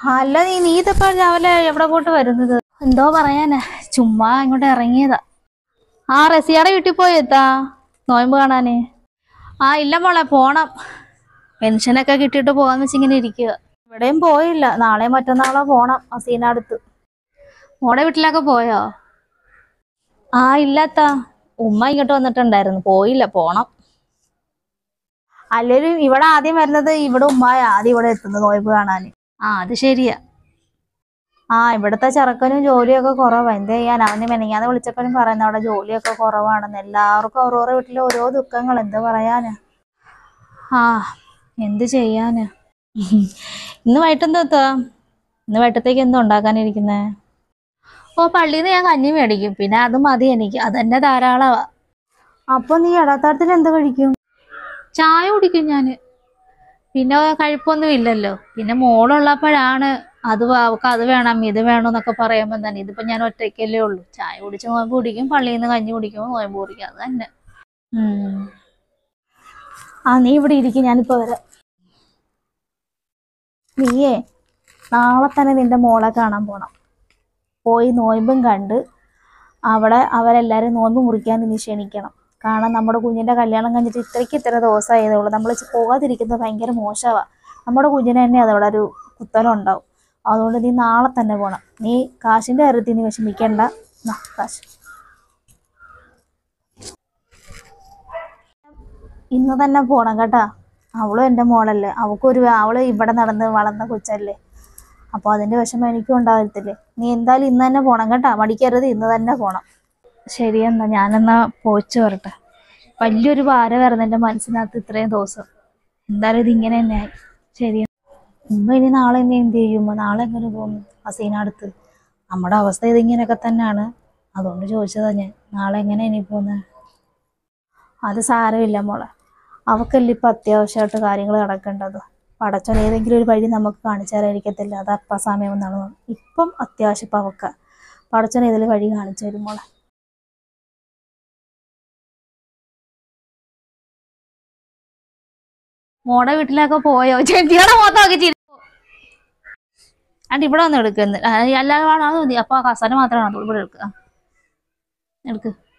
അല്ല നീ ഇതപ്പോ രാവിലെ എവിടെ പോയിട്ട് വരുന്നത്? എന്തോ പറയാനാ, ചുമ്മാ ഇങ്ങോട്ട് ഇറങ്ങിയതാ. ആ റസിയാടെ വീട്ടിൽ പോയി എത്താ നോയമ്പ് കാണാന്. ഇല്ല മോളെ, പോണം. പെൻഷനൊക്കെ കിട്ടിയിട്ട് പോകാന്ന് വെച്ചിങ്ങനെ ഇരിക്കുക. ഇവിടെയും പോയില്ല, നാളെ മറ്റന്നാളോ പോണം അസീനടുത്ത്. മോടെ വീട്ടിലൊക്കെ പോയോ? ഇല്ലാത്താ, ഉമ്മ ഇങ്ങോട്ട് വന്നിട്ടുണ്ടായിരുന്നു, പോയില്ല, പോണം. അല്ലേലും ഇവിടെ ആദ്യം വരുന്നത് ഇവിടെ ഉമ്മായ ആദ്യം ഇവിടെ എത്തുന്നത് നോയമ്പ് കാണാന്. അത് ശരിയാ. ഇവിടുത്തെ ചെറുക്കനും ജോലിയൊക്കെ കുറവാ. എന്ത് ചെയ്യാൻ, അവന് മെനങ്ങാതെ വിളിച്ചപ്പോഴും പറയുന്ന അവിടെ ജോലിയൊക്കെ കുറവാണെന്ന്. എല്ലാവർക്കും ഓരോരോ വീട്ടിലെ ഓരോ ദുഃഖങ്ങൾ, എന്ത് പറയാനാ. എന്ത് ചെയ്യാന്. ഇന്ന് വൈകിട്ടെന്താ എത്തുക? ഇന്ന് വൈകിട്ടത്തേക്ക് എന്തോ ഉണ്ടാക്കാനിരിക്കുന്നേ? പള്ളിയിൽ നിന്ന് ഞാൻ കഞ്ഞി മേടിക്കും, പിന്നെ അത് മതി എനിക്ക്, അത് തന്നെ ധാരാളമാ. അപ്പൊ നീ ഇടത്താഴത്തിന് എന്ത് കഴിക്കും? ചായ കുടിക്കും ഞാന്. പിന്നെ കഴിപ്പൊന്നും ഇല്ലല്ലോ. പിന്നെ മോളുള്ളപ്പോഴാണ് അവൾക്ക് അത് വേണം ഇത് വേണം എന്നൊക്കെ പറയുമ്പോൾ തന്നെ. ഇതിപ്പോ ഞാൻ ഒറ്റയ്ക്കല്ലേ ഉള്ളൂ. ചായ കുടിച്ച് നോയമ്പ് കുടിക്കും, പള്ളിയിൽ നിന്ന് കഞ്ഞി കുടിക്കുമ്പോൾ നോയമ്പ് കുടിക്കും, അത് തന്നെ. നീ ഇവിടെ ഇരിക്കും, ഞാനിപ്പോ വരാം. നീയേ നാളെ തന്നെ നിന്റെ മോളെ കാണാൻ പോണം. പോയി നോയമ്പും കണ്ട് അവിടെ അവരെല്ലാരും നോയമ്പ് മുറിക്കാൻ ഇനി ക്ഷണിക്കണം. കാരണം നമ്മുടെ കുഞ്ഞിന്റെ കല്യാണം കഴിഞ്ഞിട്ട് ഇത്ര ദിവസമായതേ ഉള്ളൂ. നമ്മൾ പോകാതിരിക്കുന്നത് ഭയങ്കര മോശമാണ്. നമ്മുടെ കുഞ്ഞിന് തന്നെ അതവിടെ ഒരു കുത്തലും ഉണ്ടാവും. അതുകൊണ്ട് നീ നാളെ തന്നെ പോണം. നീ കാശിന്റെ കാര്യത്തിൽ നീ വിഷമിക്കണ്ട. കാശ് ഇന്ന് തന്നെ പോണം കേട്ടാ. അവളും എൻ്റെ മോളല്ലേ, അവള് ഇവിടെ നടന്ന് വളർന്ന കൊച്ചല്ലേ. അപ്പോൾ അതിന്റെ വിഷമം എനിക്കും ഉണ്ടാകത്തില്ലേ. നീ എന്തായാലും ഇന്ന് തന്നെ പോണം കേട്ടാ, മടിക്കരുത്, ഇന്ന് തന്നെ പോണം. ശരിയെന്നാ, ഞാനെന്നാ പോയിച്ചു വരട്ടെ. വലിയൊരു ഭാരമായിരുന്നു എൻ്റെ മനസ്സിനകത്ത് ഇത്രയും ദിവസം. എന്തായാലും ഇതിങ്ങനെ തന്നെയായി. ശരി. ഇനി നാളെ നീ എന്ത് ചെയ്യുമ്പോ? നാളെ എങ്ങനെ പോകും ഹസീനടുത്ത്? നമ്മുടെ അവസ്ഥ ഇതിങ്ങനെയൊക്കെ തന്നെയാണ്. അതുകൊണ്ട് ചോദിച്ചതാ ഞാൻ, നാളെ എങ്ങനെ ഇനി പോകുന്നത്? അത് സാരമില്ല മോളെ, അവക്കല്ലേ ഇപ്പൊ അത്യാവശ്യമായിട്ട് കാര്യങ്ങൾ നടക്കേണ്ടത്. പടച്ചോൻ ഏതെങ്കിലും ഒരു വഴി നമുക്ക് കാണിച്ചാലായിരിക്കത്തില്ല, അത് അപ്പ സമയം എന്നാണ്. ഇപ്പം അത്യാവശ്യം ഇപ്പം അവക്ക പടച്ചോൻ ഏതെങ്കിലും വഴി കാണിച്ചു തരും മോളെ. മോടെ വീട്ടിലൊക്കെ പോയോ? ചേച്ചിയുടെ മൊത്തമൊക്കെ ചിരി. ഇവിടെ വന്ന് എടുക്കുന്നത് അല്ലാതെ മതി. അപ്പൊ കസന മാത്രമാണ് ഇവിടെ എടുക്കുക. എടുക്ക്.